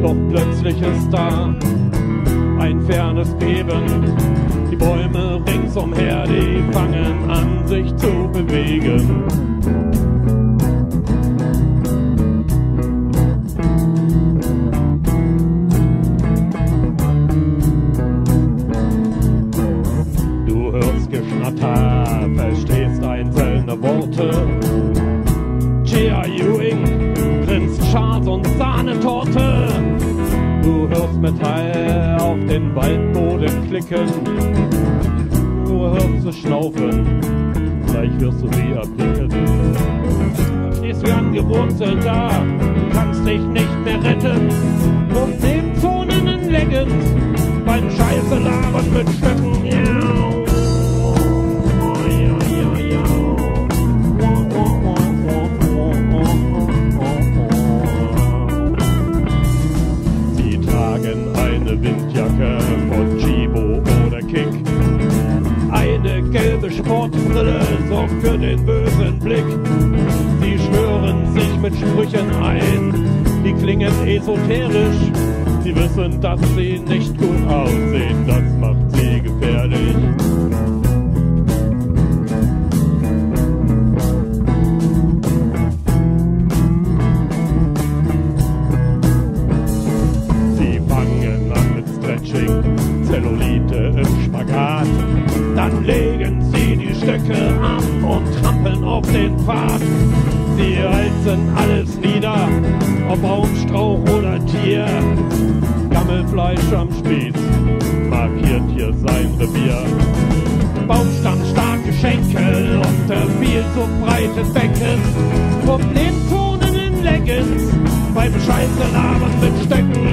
Doch plötzlich ist da ein fernes Beben. Die Bäume ringsumher, die fangen an sich zu bewegen. Du hörst Geschnatter, verstehst einzelne Worte. J.R. Ewing grinst Charles und Sahnetorte. Du hörst Metall auf den Waldboden klicken. Du hörst es schnaufen, gleich wirst du sie erblicken. Stehst wie angewurzelt da, kannst dich nicht mehr retten. Problemzonen in Leggings, beim Scheiße labern mit Stöcken. Eine Windjacke von Chibo oder Kick. Eine gelbe Sportbrille sorgt für den bösen Blick. Sie schwören sich mit Sprüchen ein, die klingen esoterisch. Sie wissen, dass sie nicht gut aussehen, das macht sie gefährlich. Zellulite im Spagat. Dann legen sie die Stöcke ab und trampeln auf den Pfad. Sie reißen alles nieder, ob Baumstrauch oder Tier. Gammelfleisch am Spieß markiert hier sein Revier. Baumstamm, starke Schenkel und viel zu breites Becken. Problemzonen in Leggings, beim Scheiße labern mit Stöcken.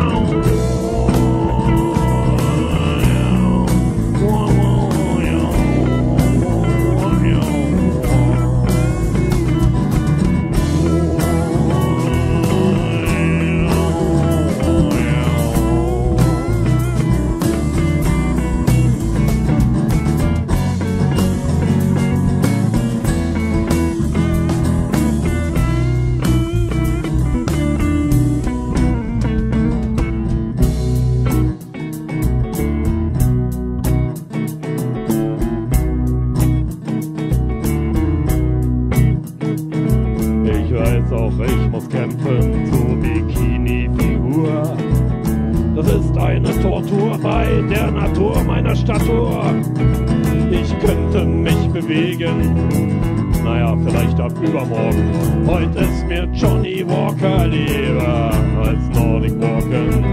Auch ich muss kämpfen zur Bikini-Figur. Das ist eine Tortur bei der Natur meiner Statur. Ich könnte mich bewegen, naja, vielleicht ab übermorgen. Heute ist mir Johnny Walker lieber als Nordic Walken.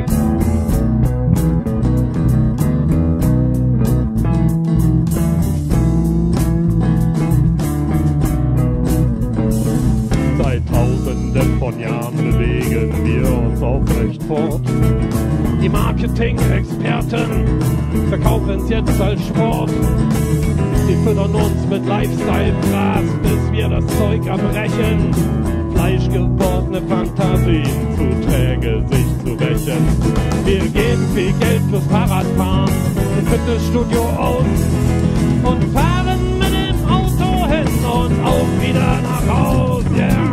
Tausenden von Jahren bewegen wir uns aufrecht fort. Die Marketing-Experten verkaufen's jetzt als Sport. Sie füttern uns mit Lifestyle-Gras, bis wir das Zeug abbrechen. Fleischgewordene Fantasien, zu träge sich zu rächen. Wir geben viel Geld fürs Fahrradfahren im Fitnessstudio aus und fahren mit dem Auto hin und auch wieder nach Haus. Yeah.